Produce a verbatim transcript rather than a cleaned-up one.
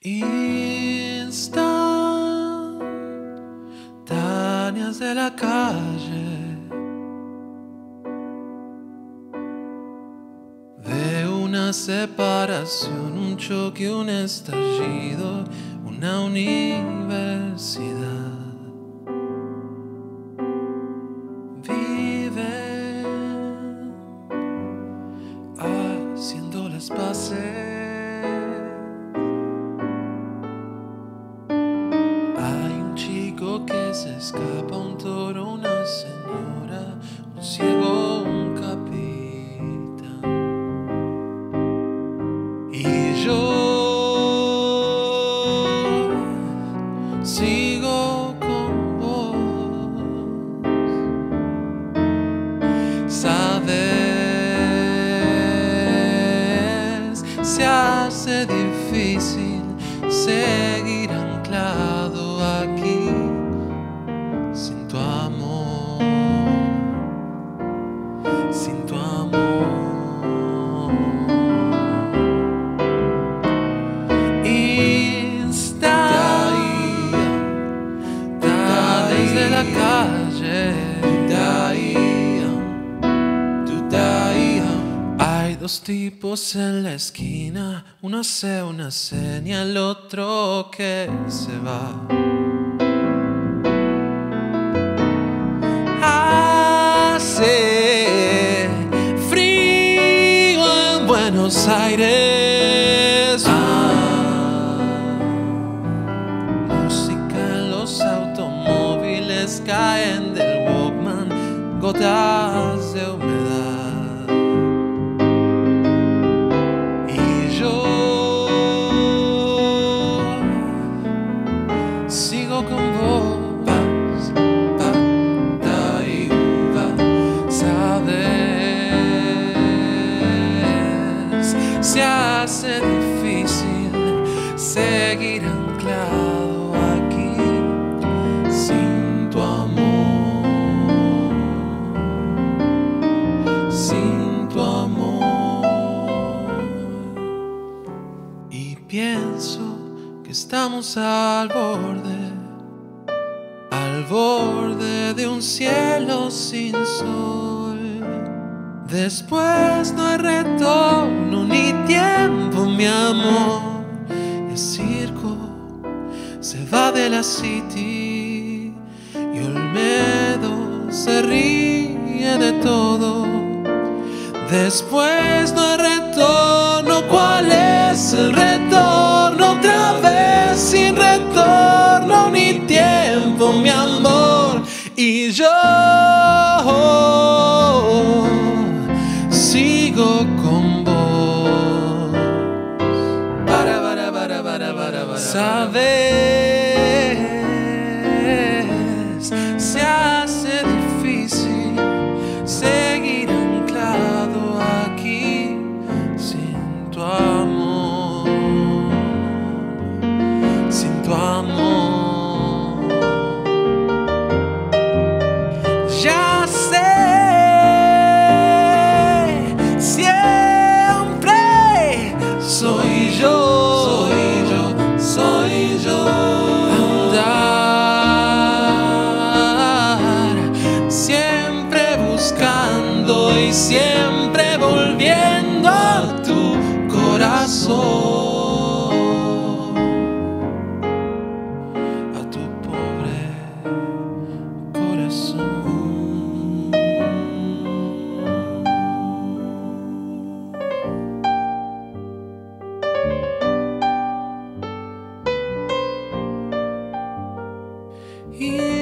Instantáneas de la calle, de una separación, un choque, un estallido, una universidad. Viven haciendo las paces. Que se escapa, un toro, una señora, un ciego, un capitán. Y yo sigo con vos. Sabes, se hace difícil seguir anclado aquí. Sin tu amor, sin tu amor. Instantáneas de la calle. Hay dos tipos en la esquina, uno hace una seña, el otro que se va. Hace frío en Buenos Aires. Ah, música en los automóviles, caen del Walkman gotas de humedad. Y yo sigo con vos. Se hace difícil seguir anclado aquí sin tu amor, sin tu amor. Y pienso que estamos al borde, al borde de un cielo sin sol. Después no hay retorno ni tiempo, mi amor. El circo se va de la city y Olmedo se ríe de todo. Después no hay retorno. ¿Cuál es el retorno? Otra vez sin retorno ni tiempo, mi amor. Y yo sigo con vos. Para, para, para, para, para, para. Sabes, se hace difícil seguir anclado aquí sin tu amor, sin tu amor. Ya sé. Soy yo, soy yo, soy yo. Andar siempre buscando y siempre volviendo a tu corazón, a tu pobre corazón. Yeah.